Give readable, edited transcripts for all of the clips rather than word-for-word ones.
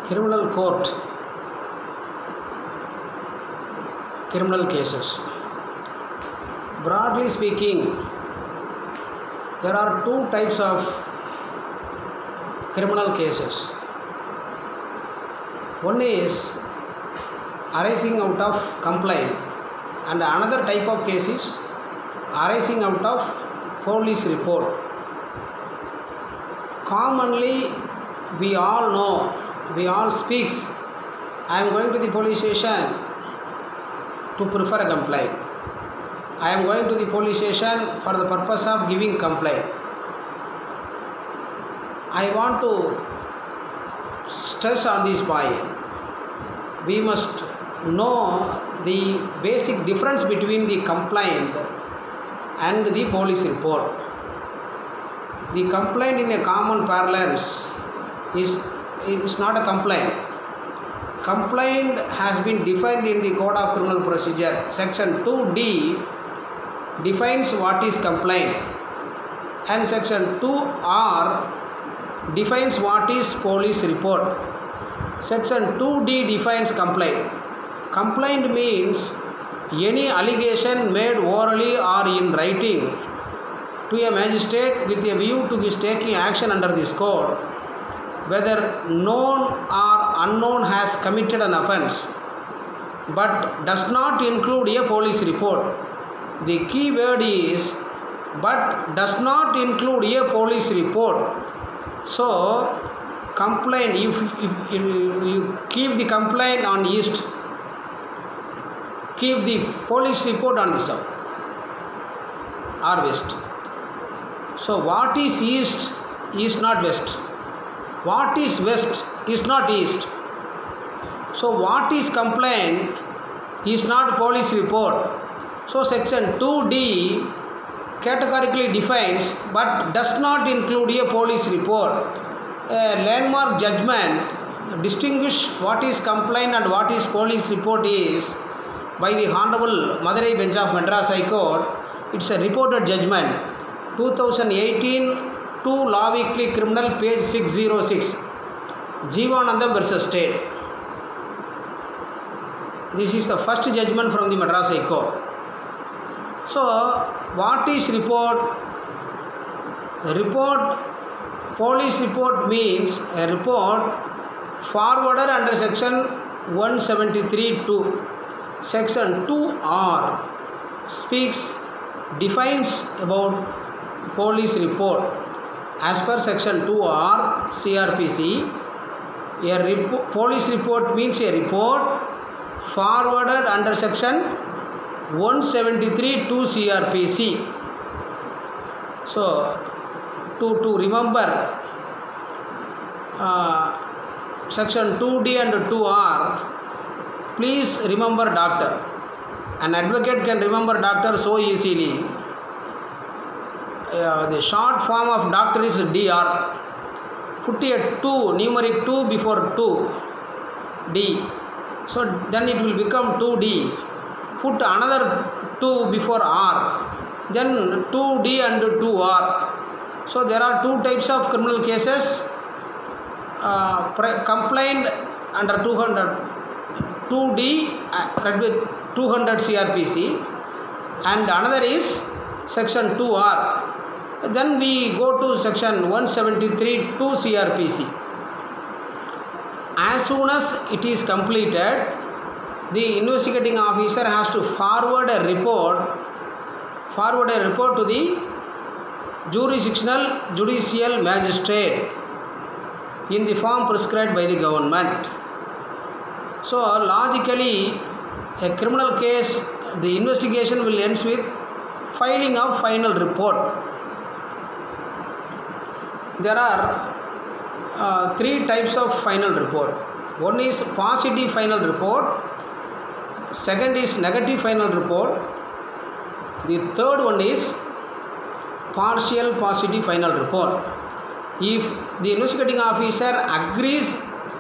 Criminal court, criminal cases. Broadly speaking, there are two types of criminal cases. One is arising out of complaint, and another type of case is arising out of police report. Commonly, we all know, we all speaks, I am going to the police station to prefer a complaint. I am going to the police station for the purpose of giving complaint. I want to stress on this point. We must know the basic difference between the complaint and the police report. The complaint in a common parlance is not a complaint. Complaint has been defined in the Code of Criminal Procedure. Section 2D defines what is complaint, and Section 2R defines what is police report. Section 2D defines complaint. Complaint means any allegation made orally or in writing to a magistrate with a view to his taking action under this code, whether known or unknown has committed an offence, but does not include a police report. The key word is but does not include a police report. So, complaint, if you keep the complaint on east, keep the police report on the south or west. So, what is east is not west. What is west is not east. So, what is complaint is not police report. So, Section 2D categorically defines but does not include a police report. A landmark judgment distinguish what is complaint and what is police report is by the Honorable Madurai Bench of Madras High Court. It's a reported judgment, 2018 2 Law Weekly Criminal, page 606, Jeevanandam versus State. This is the first judgment from the Madras High Court. So, what is report? Police report means a report forwarded under Section 173(2). Section 2R defines about police report. As per Section 2R CRPC, police report means a report forwarded under Section 173(2) CRPC. So, to remember Section 2D and 2R, please remember doctor. An advocate can remember doctor so easily. The short form of doctor is DR. Put a 2, numeric 2 before 2, D. So then it will become 2D. Put another 2 before R. Then 2D and 2R. So there are two types of criminal cases. Complaint under 2D with 200 CRPC, and another is Section 2R. Then we go to Section 173(2) CRPC. As soon as it is completed, the investigating officer has to forward a report to the jurisdictional judicial magistrate in the form prescribed by the government. So, logically, a criminal case, the investigation will end with filing of final report. There are three types of final report. One is positive final report, second is negative final report, the third one is partial positive final report. If the investigating officer agrees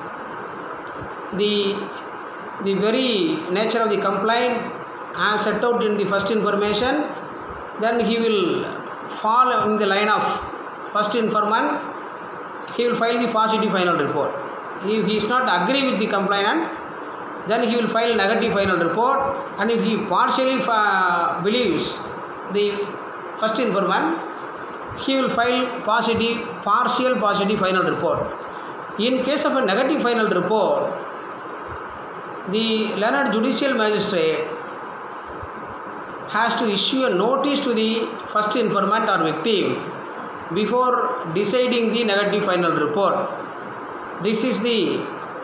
the very nature of the complaint as set out in the first information, then he will fall in the line of first informant. He will file the positive final report. if he is not agree with the complainant, then he will file negative final report, and if he partially believes the first informant, he will file partial positive final report. In case of a negative final report, the learned judicial magistrate has to issue a notice to the first informant or victim before deciding the negative final report. This is the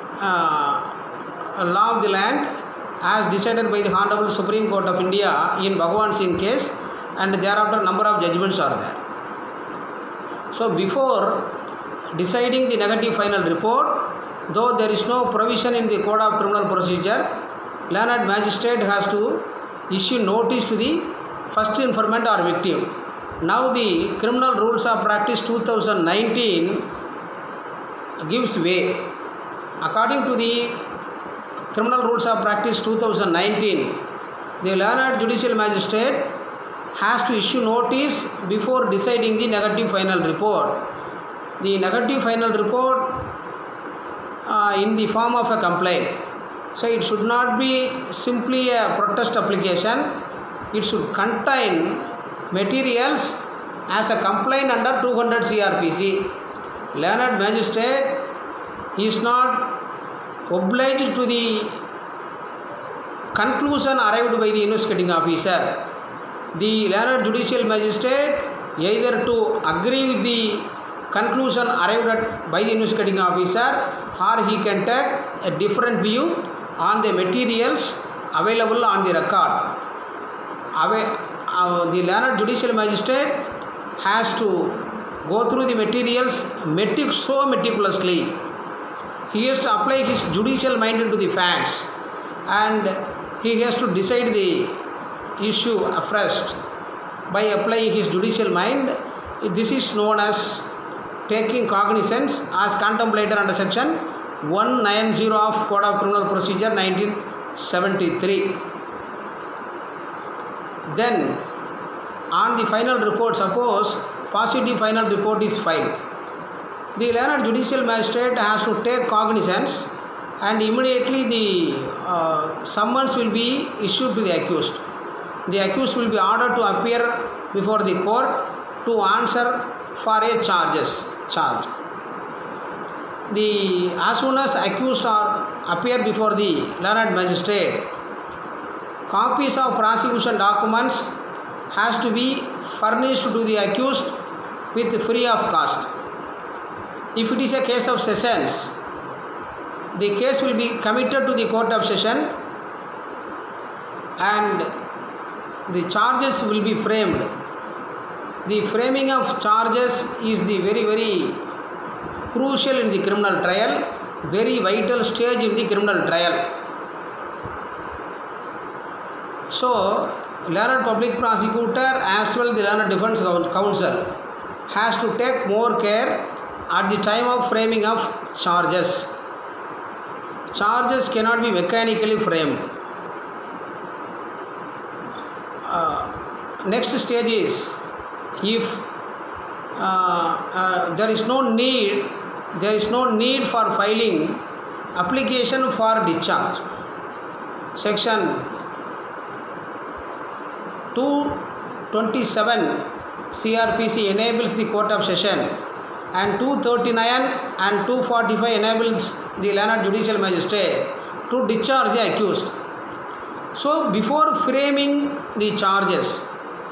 law of the land as decided by the Honorable Supreme Court of India in Bhagwan Singh case, and thereafter number of judgments are there. So before deciding the negative final report, though there is no provision in the Code of Criminal Procedure, learned magistrate has to issue notice to the first informant or victim. Now the Criminal Rules of Practice 2019 gives way. According to the Criminal Rules of Practice 2019, the learned judicial magistrate has to issue notice before deciding the negative final report. The negative final report in the form of a complaint. So it should not be simply a protest application. It should contain materials as a complaint under 200 CRPC. Learned magistrate is not obliged to the conclusion arrived by the investigating officer. The learned judicial magistrate either to agree with the conclusion arrived at by the investigating officer, or he can take a different view on the materials available on the record. The learned judicial magistrate has to go through the materials so meticulously. He has to apply his judicial mind into the facts, and he has to decide the issue afresh by applying his judicial mind. This is known as taking cognizance as contemplated under section 190 of Code of Criminal Procedure 1973. Then on the final report, suppose positive final report is filed, the learned judicial magistrate has to take cognizance, and immediately the summons will be issued to the accused. The accused will be ordered to appear before the court to answer for a charge. As soon as accused appear before the learned magistrate, copies of prosecution documents has to be furnished to the accused with free of cost. If it is a case of sessions, the case will be committed to the court of session, and the charges will be framed. The framing of charges is the very crucial in the criminal trial, very vital stage in the criminal trial. So, learned public prosecutor as well the learned defense counsel has to take more care at the time of framing of charges. Charges cannot be mechanically framed. Next stage is, if there is no need for filing application for discharge. Section 227 CRPC enables the court of session, and 239 and 245 enables the learned judicial magistrate to discharge the accused. So before framing the charges,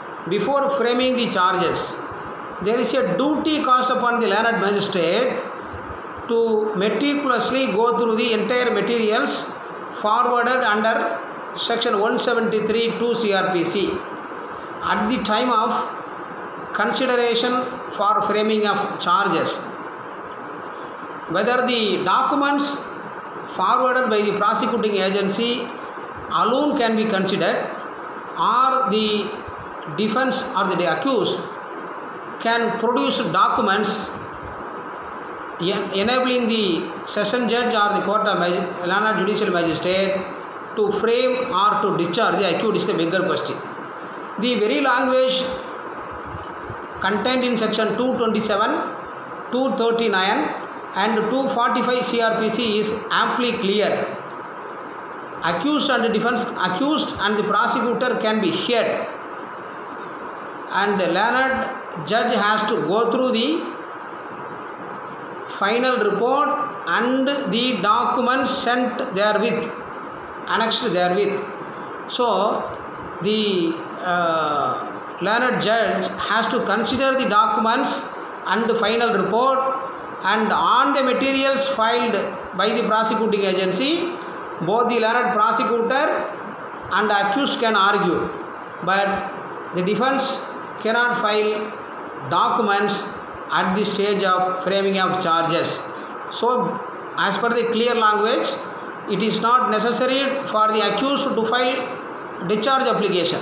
there is a duty cast upon the learned magistrate to meticulously go through the entire materials forwarded under section 173 2 CRPC at the time of consideration for framing of charges. Whether the documents forwarded by the prosecuting agency alone can be considered, or the defense or the accused can produce documents enabling the session judge or the court of learned judicial magistrate to frame or to discharge the accused is the bigger question. The very language contained in section 227, 239 and 245 CRPC is amply clear. Accused and the prosecutor can be heard, and the learned judge has to go through the final report and the documents sent therewith, annexed therewith. So the learned judge has to consider the documents and the final report, and on the materials filed by the prosecuting agency, both the learned prosecutor and the accused can argue, but the defense cannot file documents at the stage of framing of charges. So, as per the clear language, it is not necessary for the accused to file discharge application.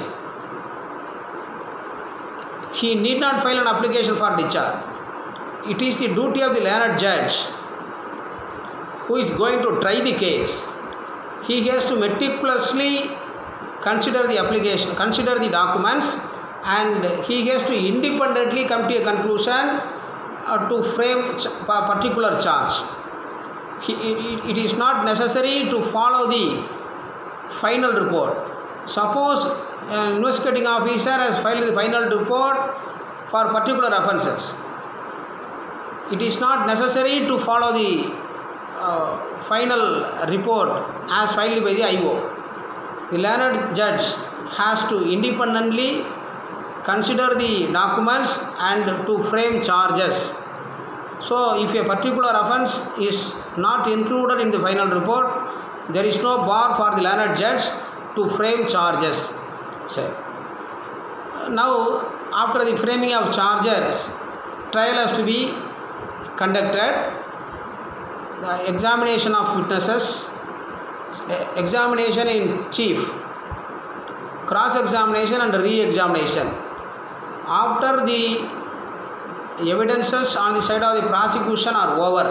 He need not file an application for discharge. It is the duty of the learned judge who is going to try the case. He has to meticulously consider the application, consider the documents, and he has to independently come to a conclusion to frame a particular charge. It is not necessary to follow the final report. Suppose an investigating officer has filed the final report for particular offences. It is not necessary to follow the final report as filed by the IO. The learned judge has to independently consider the documents and to frame charges. So, if a particular offence is not included in the final report, there is no bar for the learned judge to frame charges. So, now, after the framing of charges, trial has to be conducted. The examination of witnesses, examination in chief, cross-examination and re-examination. After the evidences on the side of the prosecution are over,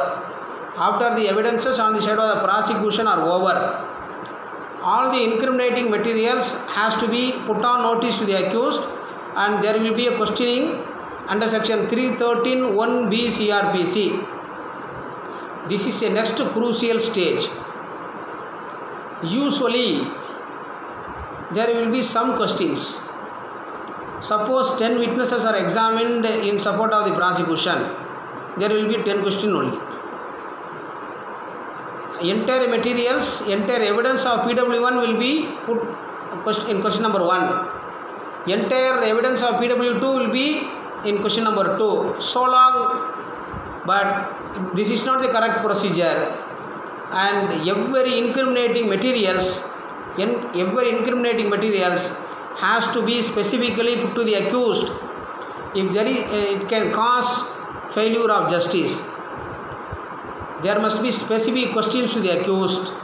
all the incriminating materials has to be put on notice to the accused, and there will be a questioning under section 313 1B CRPC. This is a next crucial stage. Usually, there will be some questions. Suppose 10 witnesses are examined in support of the prosecution. There will be 10 questions only. Entire materials, entire evidence of PW1 will be put in question number 1. Entire evidence of PW2 will be in question number 2. So long, but this is not the correct procedure, and every incriminating materials has to be specifically put to the accused. If there is, it can cause failure of justice. There must be specific questions to the accused.